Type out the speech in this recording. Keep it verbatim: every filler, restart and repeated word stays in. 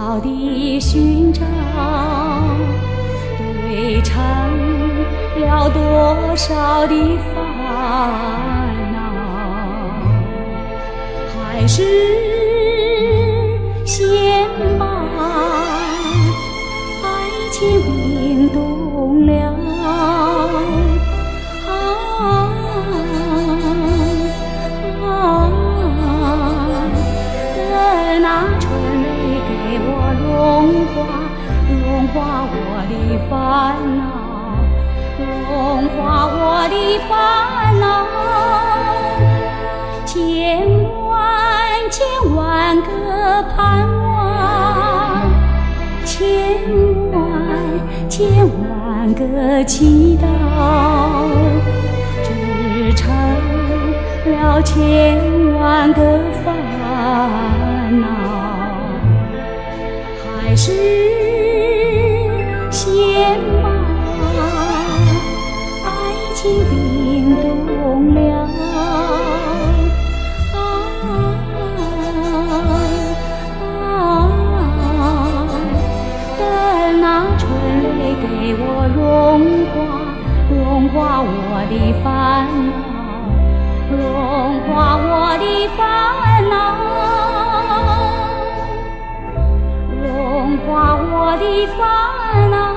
少的寻找，堆成了多少的烦恼，还是先把爱情冰冻了。融化，融化我的烦恼，融化我的烦恼。千万千万个盼望，千万千万个祈祷，织成了千万个烦恼。还是先把爱情冰冻了，啊啊！等那春雷给我融化，融化我的烦恼，融化我的烦恼。融化我的烦恼。